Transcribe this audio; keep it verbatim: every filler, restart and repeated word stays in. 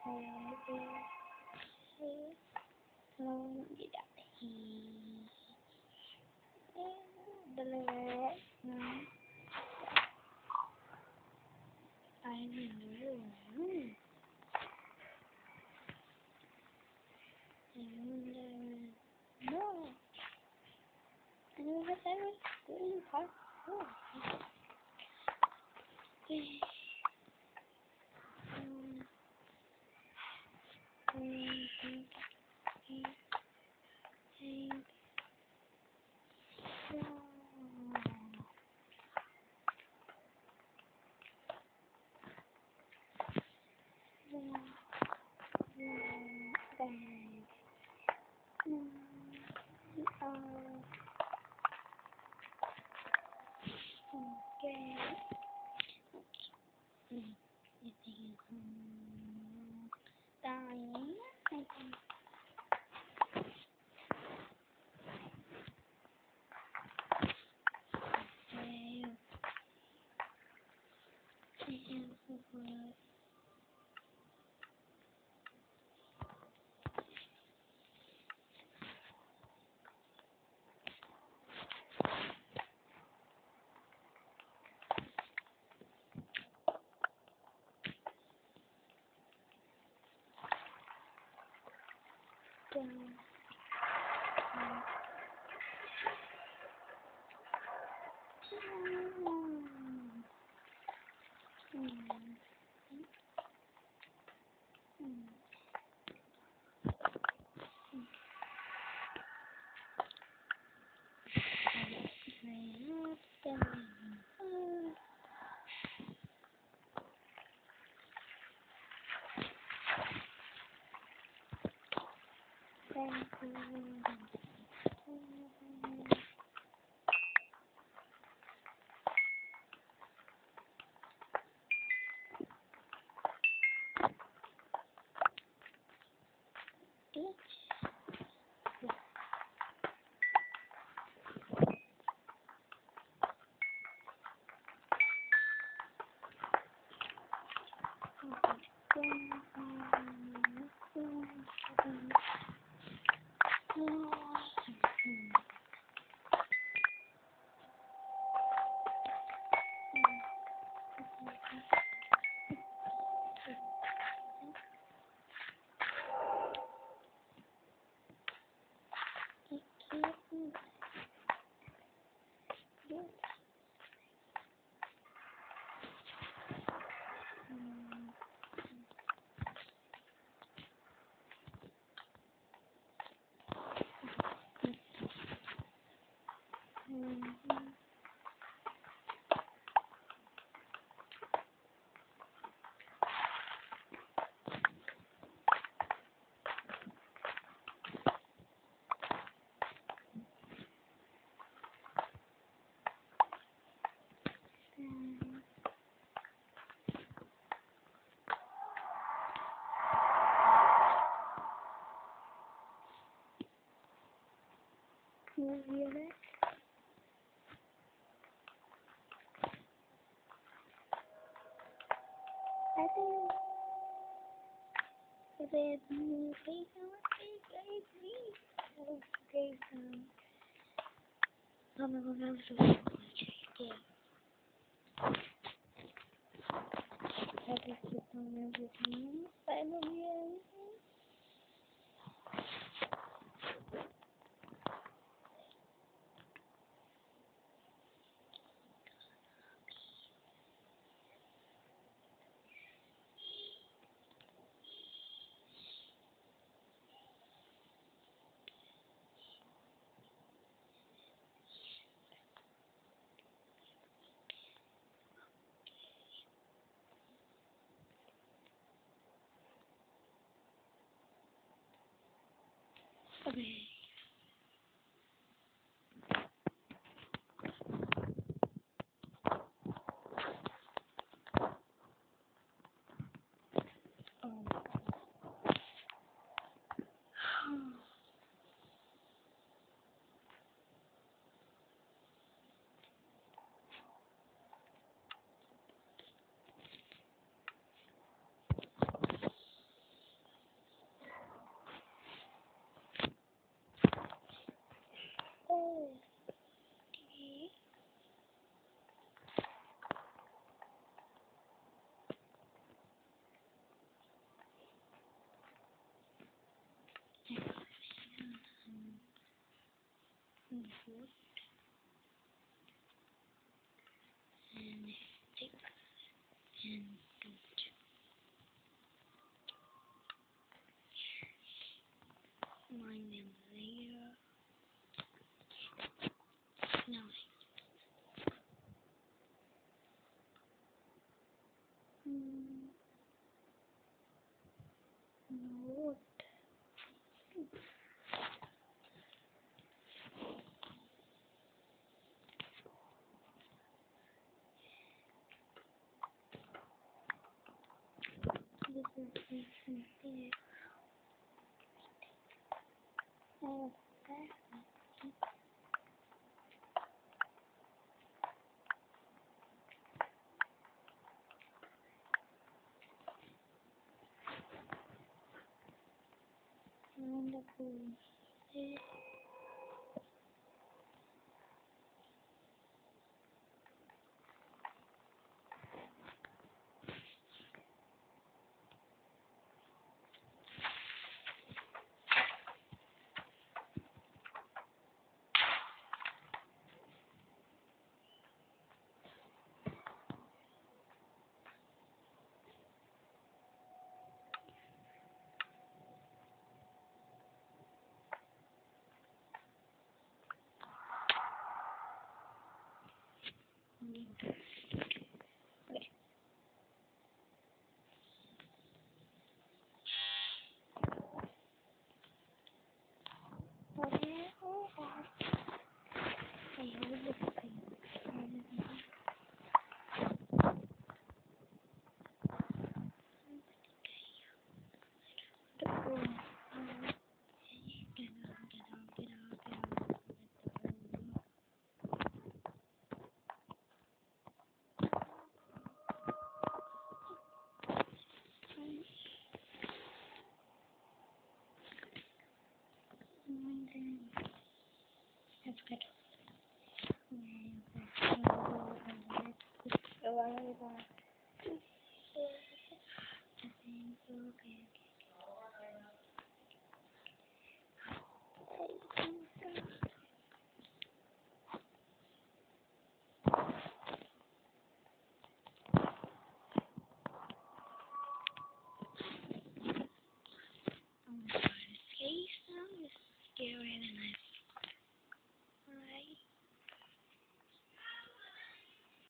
gì đó thì đây là ai mình nữa rồi no anh ơi hết đấy cứ khỏi Violet. I think there's new face on it, guys, please. Okay, um, I'm gonna go to the I just put on everything. Finally, wood and stick and beat. Mine them later. Now hmm. No. This is this and this. Oh, that's wonderful. This. Okay. Okay. Oh, oh. I hold the thing. The phone. Get out, get out, get out, get out. And then let's get go.